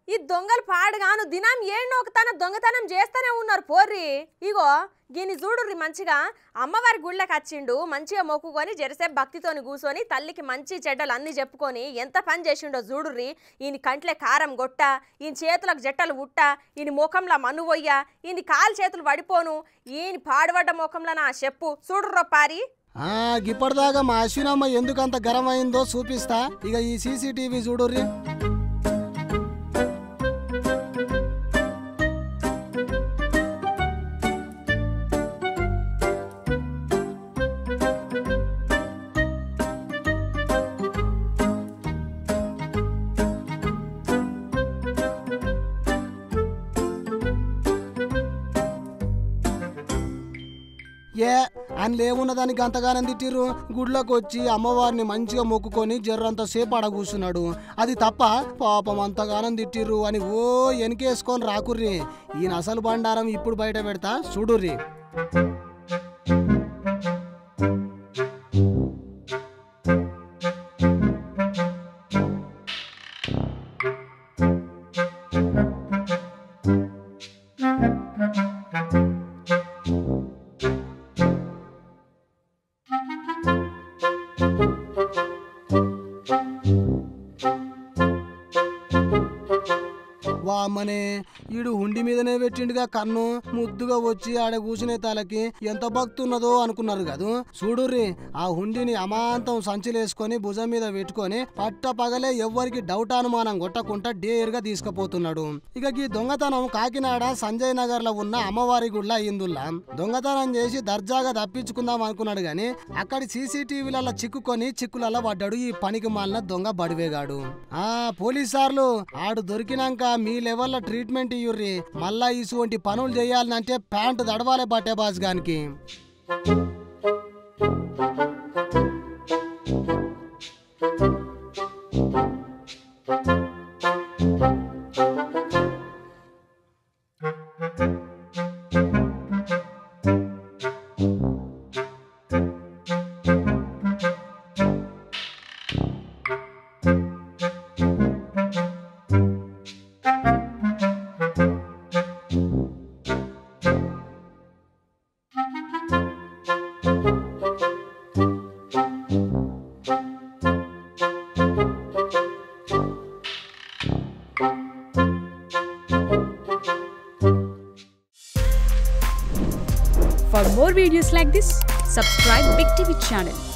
ఈ దొంగలు పాడుగాను దినం ఏడ్నోకతన దొంగతనం చేస్తూనే ఉన్నారు పోర్రి. ఇగో గిని చూడుర్రి మంచిగా అమ్మవారి గుళ్ళకి వచ్చిండు, మంచిగా మొక్కుకొని జరసేపు భక్తితోని కూర్చొని తల్లికి మంచి చెడ్డలు అన్నీ చెప్పుకొని ఎంత పని చేసిండో చూడుర్రి. ఈయన కంట్లే కారం గొట్ట, ఈయన చేతులకు జట్టలు ఉట్ట, ఈయన ముఖంలో మన్ను పోయ్య, ఈయన కాలు చేతులు పడిపోను, ఈయన పాడుపడ్డ ముఖంలో నా చెప్పు చూడుర్రో పారి. ఇప్పటిదాకా మా అశ్వినమ్మ ఎందుకంత గరం అయిందో చూపిస్తా. ఇక ఈ సీసీటీవీ చూడుర్రి. అని లేవున్నదానికి అంతగానం తిట్టిర్రు. గుడ్లోకి వచ్చి అమ్మవారిని మంచిగా మొక్కుకొని జర్రంత సేపు అడ కూర్చున్నాడు. అది తప్ప పాపం అంతగానం తిట్టిర్రు అని ఓ వెనకేసుకొని రాకుర్రి. ఈయన అసలు బండారం ఇప్పుడు బయట పెడతా చూడుర్రి. వామ్మనే ఈడు హుండి మీదనే పెట్టిండుగా కన్ను. ముద్దుగా వచ్చి ఆడ కూర్చునే తలకి ఎంత భక్తి ఉన్నదో అనుకున్నారు కదా. చూడుర్రి, ఆ హుండిని అమాంతం సంచిలేసుకొని భుజం మీద పెట్టుకొని పట్ట పగలే ఎవ్వరికి డౌట్ అనుమానం కొట్టకుండా డేర్గా తీసుకుపోతున్నాడు. ఇక ఈ దొంగతనం కాకినాడ సంజయ్ నగర్ లో ఉన్న అమ్మవారి గుళ్ళ అయిందుల్లా. దొంగతనం చేసి దర్జాగా తప్పించుకుందాం అనుకున్నాడు గాని అక్కడి సీసీటీవీలలో చిక్కుకొని చిక్కులలో పడ్డాడు ఈ పనికి మాలిన దొంగ బడివేగాడు. పోలీసార్లు ఆడు దొరికినాక మీ లెవెల్లో ట్రీట్మెంట్ ఇయ్యుర్రి. మళ్ళా ఇటువంటి పనులు చేయాలంటే ప్యాంటు దడవాలే బట్టే బాస్ గానికి. For more videos like this, subscribe Big TV channel.